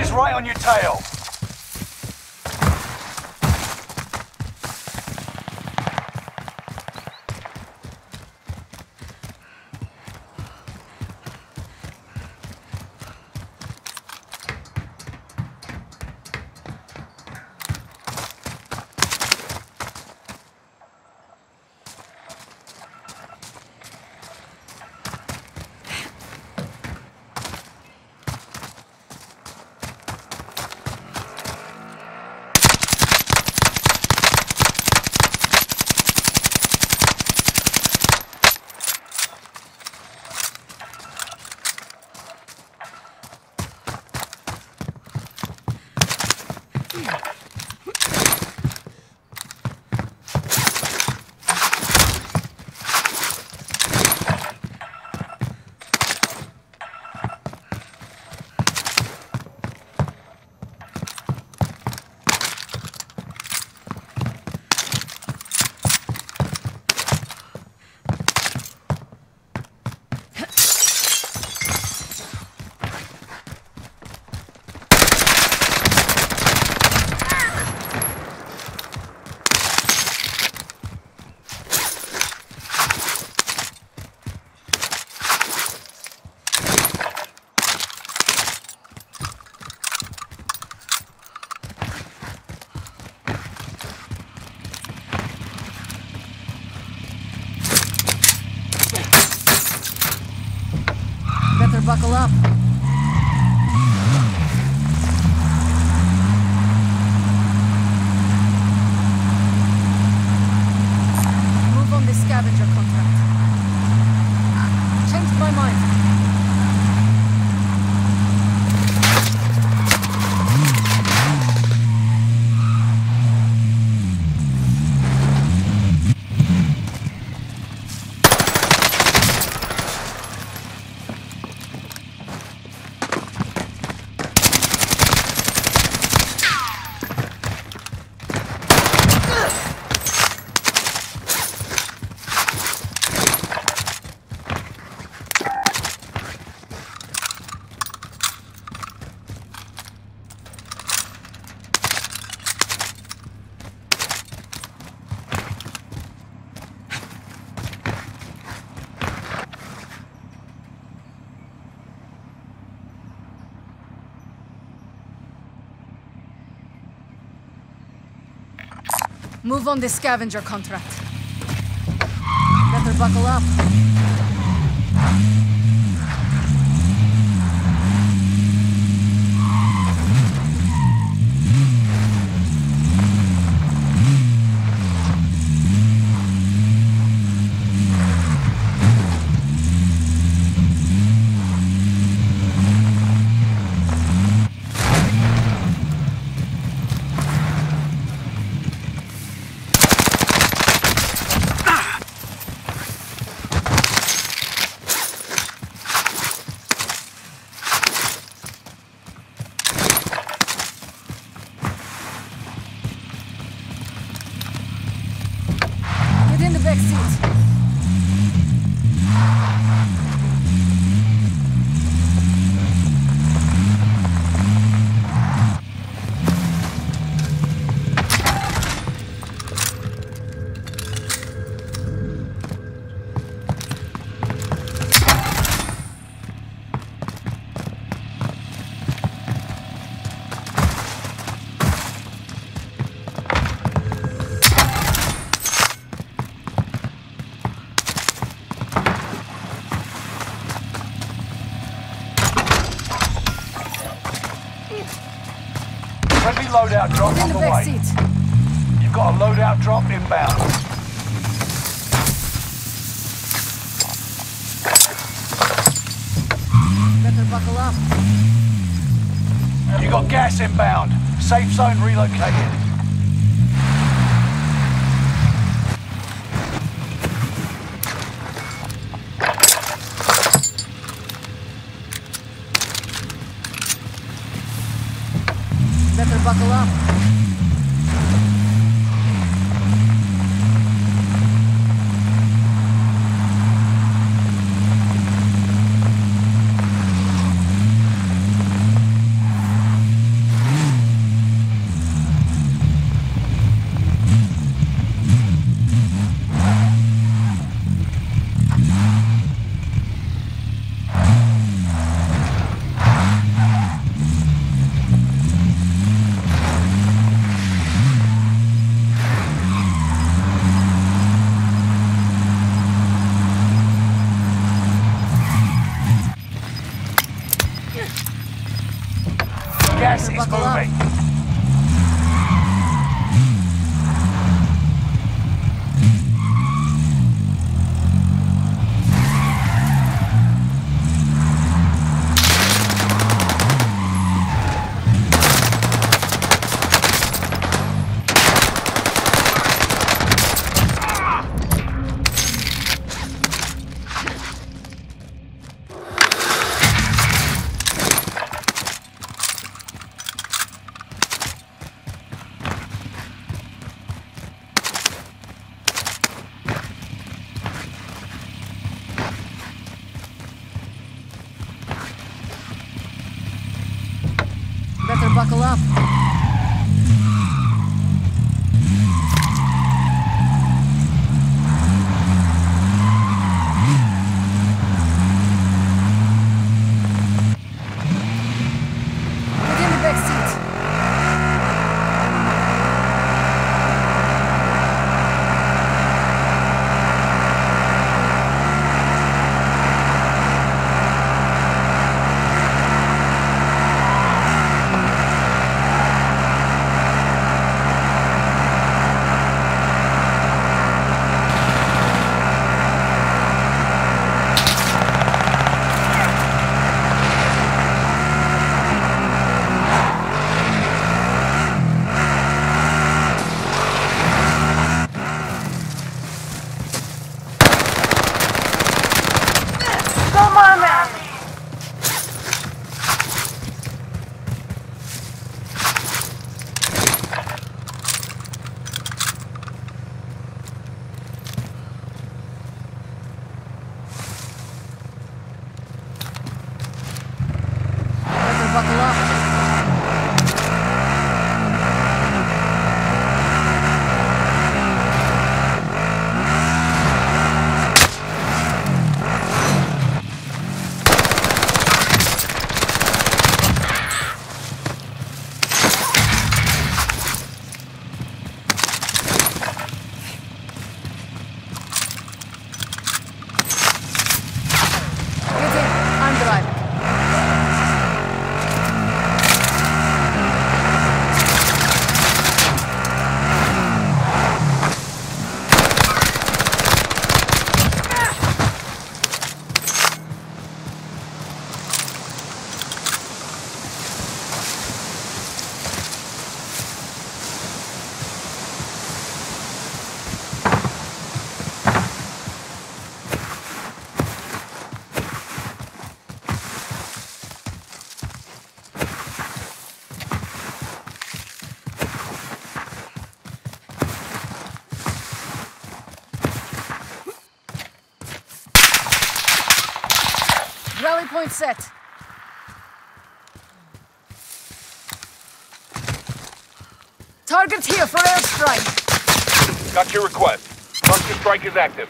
Enemies right on your tail. Better buckle up. Move on the scavenger contract. Changed my mind. Move on the scavenger contract. Better buckle up. Back seat. Friendly loadout drop on the way. You've got a loadout drop inbound. Better buckle up. You got gas inbound. Safe zone relocated. Better buckle up. Gas is moving. Better buckle up. Get in the back seat. Buckle up. Get in. I'm driving. Rally point set. Target here for airstrike. Got your request. Cluster strike is active.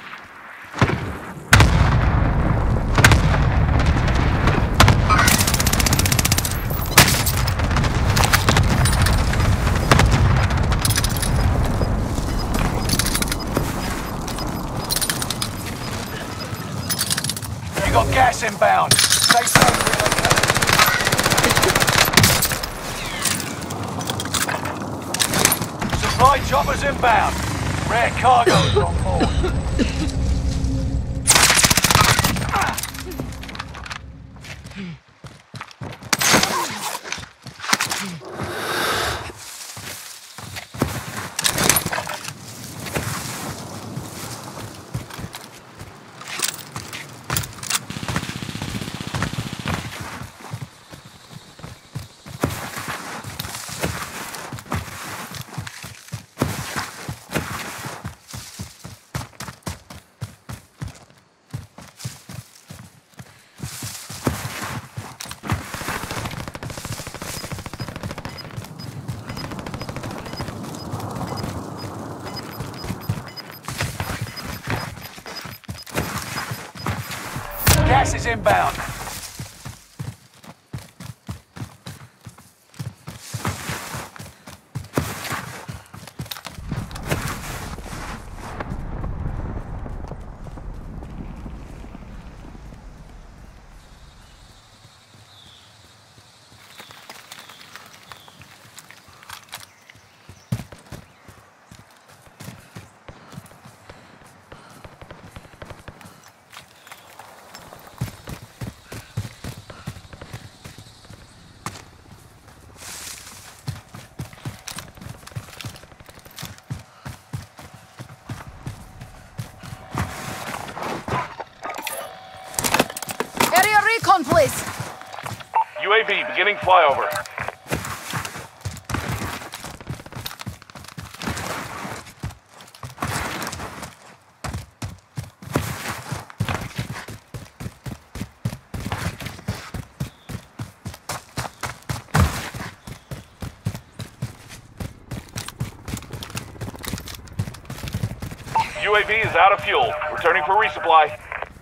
You got gas inbound. Stay safe. Supply choppers inbound. Rare cargoes on board. Gas is inbound. please. UAV beginning flyover. UAV is out of fuel. Returning for resupply.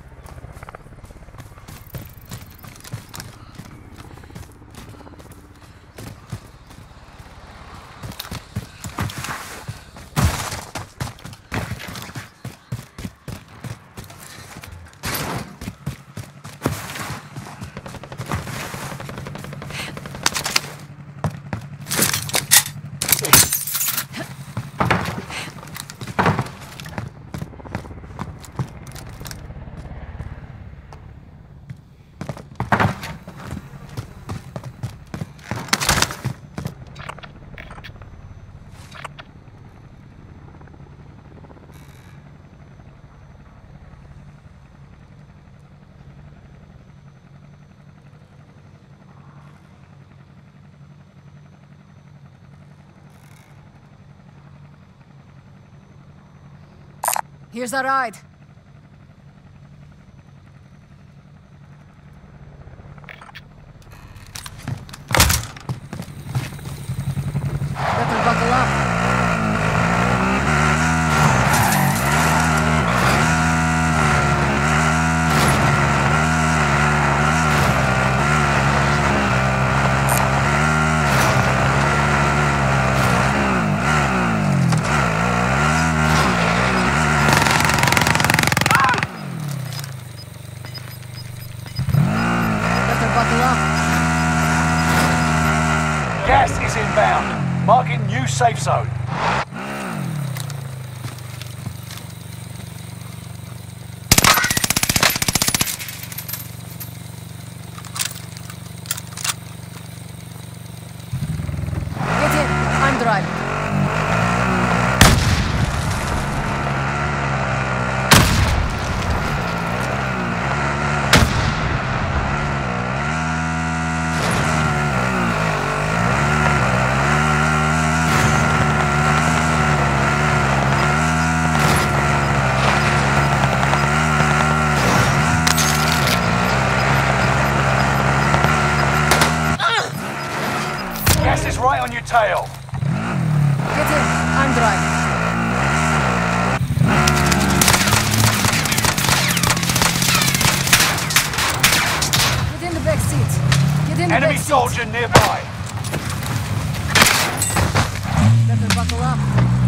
Here's our ride. Better buckle up. Gas is inbound. Marking new safe zone. Get in. I'm driving. Gas is right on your tail. Get in. I'm driving. Get in the back seat. Get in the Enemy back seat. soldier nearby. Better buckle up.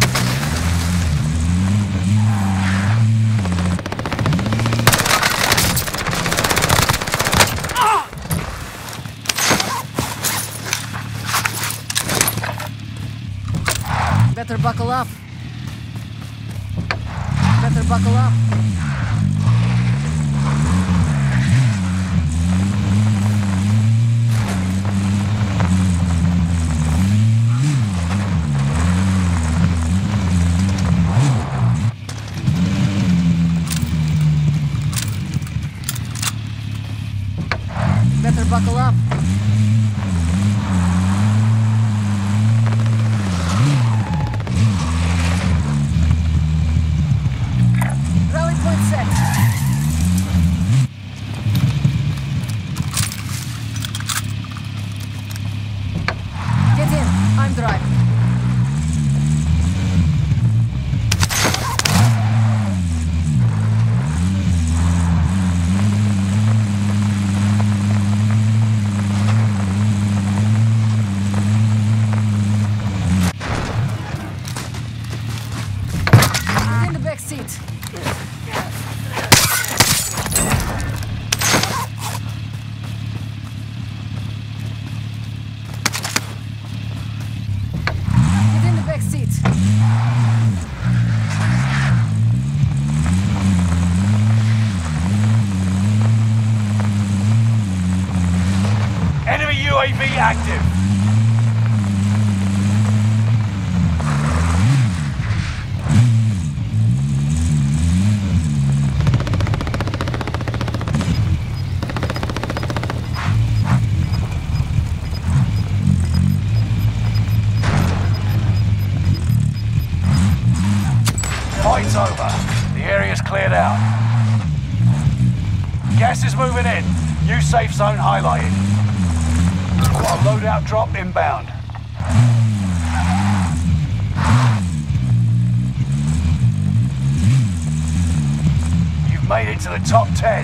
Better buckle up. Better buckle up. Better buckle up. Rally point set. Get in. I'm driving. Get in the back seat. Get in the back seat. Enemy UAV active. Fight's over. The area's cleared out. Gas is moving in. New safe zone highlighted. Got a loadout drop inbound. You've made it to the top 10.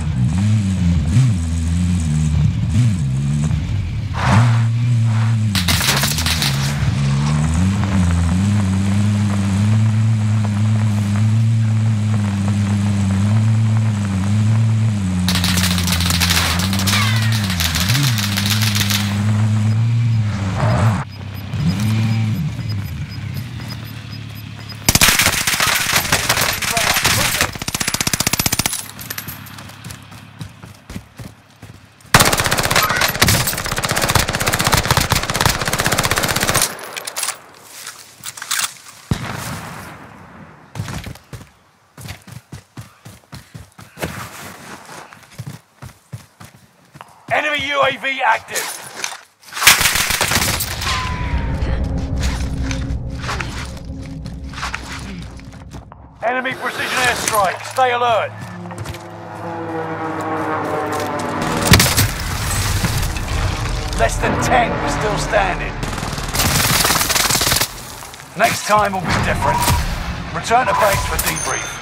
Enemy UAV active. Enemy precision airstrike. Stay alert. Less than 10, we're still standing. Next time will be different. Return to base for debrief.